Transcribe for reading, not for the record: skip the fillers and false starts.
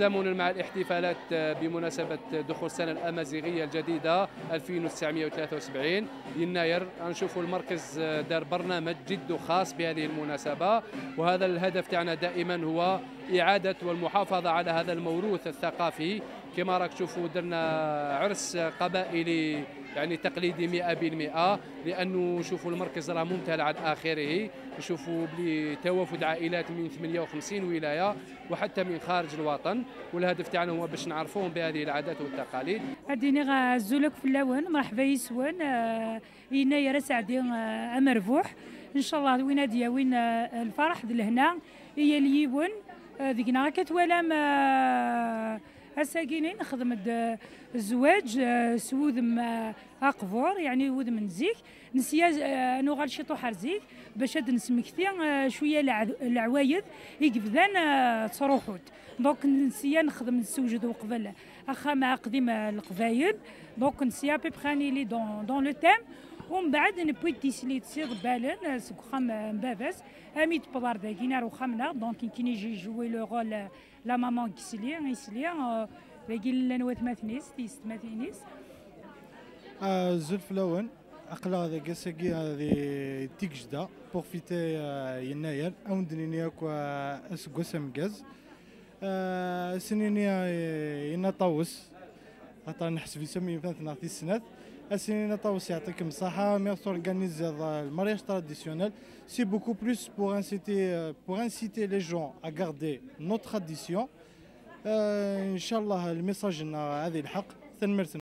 تزامنا مع الاحتفالات بمناسبة دخول السنة الأمازيغية الجديدة 2973 يناير. نشوفوا المركز دار برنامج جد خاص بهذه المناسبة، وهذا الهدف تاعنا دائما هو إعادة والمحافظة على هذا الموروث الثقافي. كما راك تشوفوا درنا عرس قبائلي يعني تقليدي 100%، لانه شوفوا المركز راه ممتلئ على اخره. نشوفوا بلي توافد عائلات من 58 ولايه وحتى من خارج الوطن، والهدف تاعنا هو باش نعرفوهم بهذه العادات والتقاليد. اديني غازولك في اللون مرحبا يسوان يناير سعدي امرفوح ان شاء الله وين هاديه وين الفرح لهنا هي اليون ذيكنا كتوالا ما الساكينين نخدم الزواج سوذم اقفور يعني وذم نزيك نسيا نوغال شي طوحر زيك باش هاد نسمكتي شويه العوايد يقفذان تروحوت دونك نسيا نخدم نسوجد وقبل اخا مع قديم القبايل دونك نسيا بيبخاني لي دون لو تيم ومن بعد نبوي تيسلي تصير بالن سكخام باباس اميت بلار داكينا وخامنا دونك كي يجي جوي لو رول لا مامان يسلي باقي لنوات ماثنيس تيست ماثنيس زلف لون اقلا ذاك ساكي هذه تيكجدا بروفيتي يناير او ندني اكو اسكو سمكاز سنيني ينا طاوس خاطر نحسب يسمي مثلا في السنات السنين طاوس يعطيكم الصحة. ميرسي organise le mariage traditionnel. C'est beaucoup plus pour inciter les gens à garder nos traditions. إن شاء الله الميساج هذه الحق.